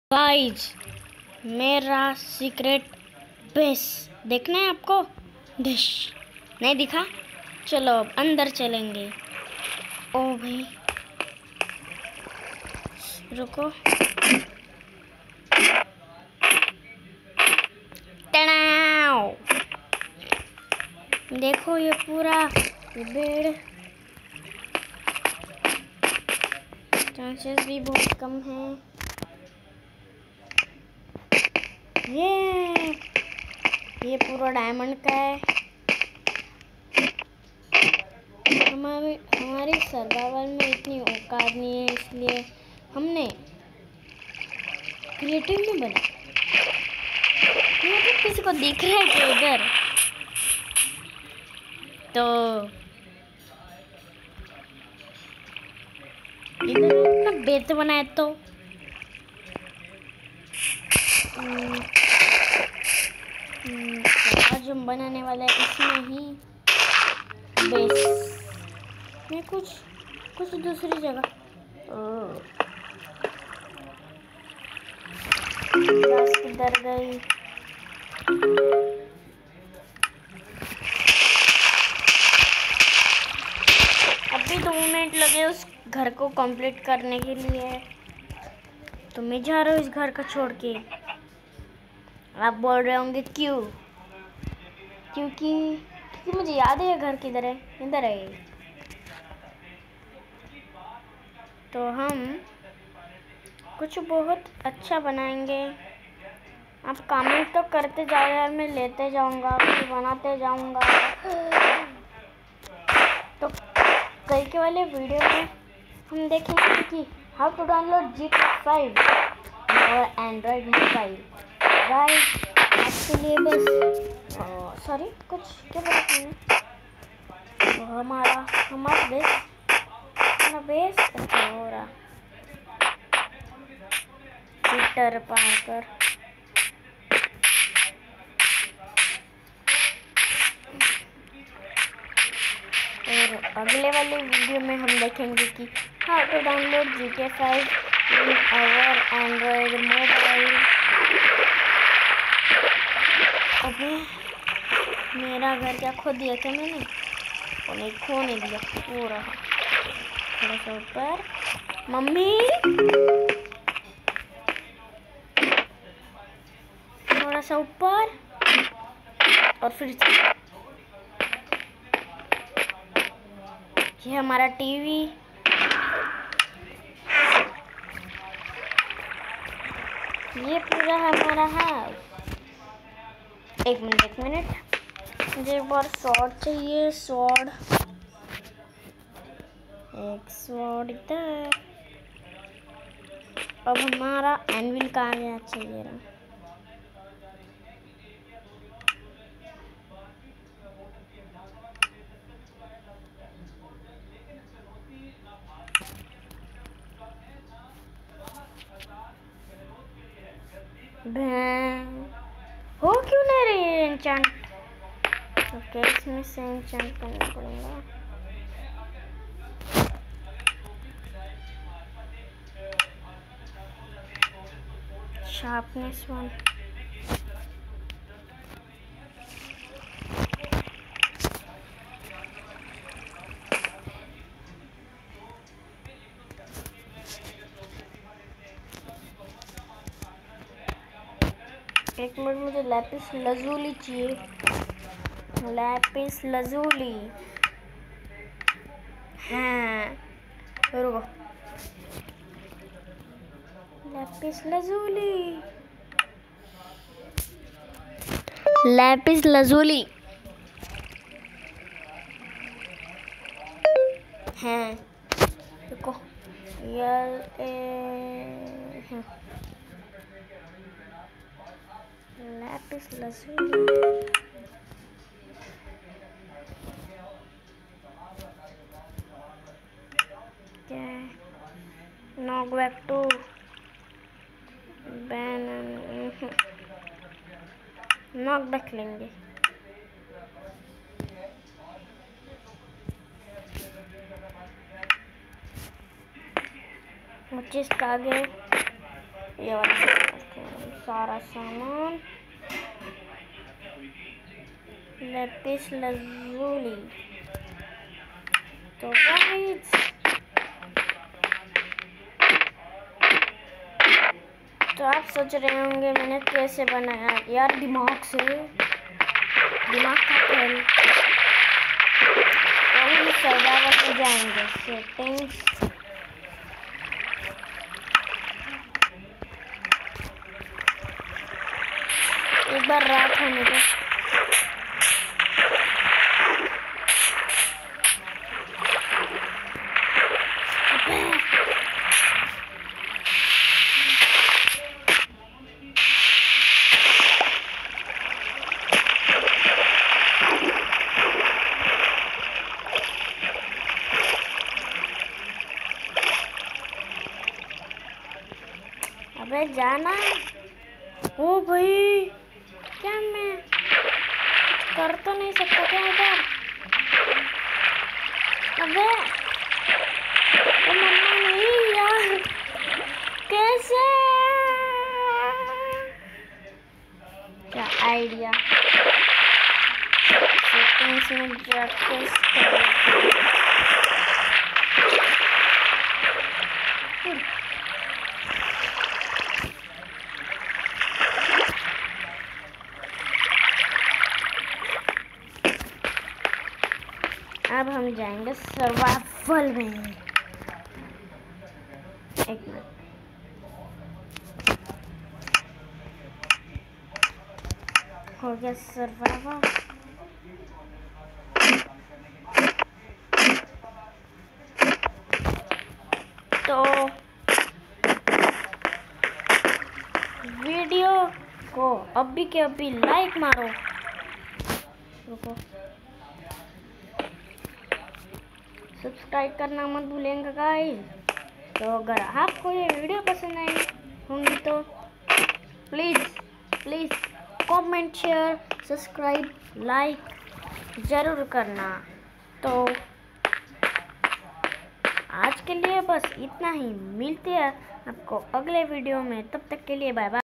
Guys, मेरा secret base देखना है आपको? डिश नहीं दिखा? चलो अब अंदर चलेंगे। ओ भाई रुको। टनाव! देखो ये पूरा बेड, चांसेस भी बहुत कम हैं। ये पूरा डायमंड का है। हमारी सर्वाइवल में इतनी औकात नहीं है, इसलिए हमने क्रिएटिव में बना। तो किसी को दिख रहा है कि इधर तो इधर अपना बेत बनाए तो आज हम बनाने वाला है इसमें ही बेस में कुछ दूसरी जगह। बस किधर गई? अभी 2 मिनट लगे उस घर को कंप्लीट करने के लिए, तो मैं जा रहा हूँ इस घर को छोड़ के। आप बोल रहे होंगे क्यों? क्योंकि मुझे याद है ये घर किधर है। इधर है। तो हम कुछ बहुत अच्छा बनाएंगे। आप कमेंट तो करते जाओ यार, मैं लेते जाऊंगा, फिर बनाते जाऊंगा। तो कल के वाले वीडियो में हम देखेंगे कि हाउ टू डाउनलोड GTA 5 और एंड्रॉयड मोबाइल। गाइस आपके लिए बस सॉरी कुछ क्या बोलते हैं, हमारा बेस अच्छा हो रहा। पीटर पार्कर और अगले वाले वीडियो में हम देखेंगे कि how to download GTA 5 in our android mobile. अबे मेरा घर क्या खो दिया क्या मैंने? और नहीं, खो नहीं दिया, हो रहा थोड़ा सा ऊपर। मम्मी थोड़ा सा ऊपर और फिर ये हमारा टीवी। ये पूरा हमारा हाउस। एक मिनट मुझे एक बार स्वॉर्ड चाहिए। स्वॉर्ड, एक स्वॉर्ड इधर। अब हमारा एनविल कहाँ गया? चाहिए रहा। हो क्यों नहीं रही है एन्चेंट? ओके, इसमें से एन्चेंट करना पड़ेगा। शार्पनेस 1। एक मिनट, मुझे लैपिस लजूली चाहिए। लैपिस लजूली, हाँ रुको। लैपिस लजूली, लैपिस लजूली हैं। देखो यार लैपिस लजूली। क्या है? Knock back to ban. Knock back लेंगे। मुझे आगे ये वाला सारा सामान, लैपिस लज़ूली। तो गाइस तो आप सोच रहे होंगे मैंने कैसे बनाया यार, दिमाग से, दिमाग का खेल। तो हम सर्वाइवल में जाएंगे, सेटिंग्स, एक बार रात होने दो। अबे जाना। ओ भाई, क्या मैं कर तो नहीं सकता क्या इधर? अबे ओ मम्मा नहीं यार, कैसे? क्या आइडिया, सेटिंग्स में जाके अब हम जाएंगे सर्वाइवल में। एक मिनट, हो गया सर्वाइवल। तो वीडियो को अभी के अभी लाइक मारो। रुको, सब्सक्राइब करना मत भूलेंगे गाइस। तो अगर आपको ये वीडियो पसंद आई होंगी तो please comment, share, subscribe, like ज़रूर करना। तो आज के लिए बस इतना ही, मिलते हैं आपको अगले वीडियो में, तब तक के लिए बाय बाय।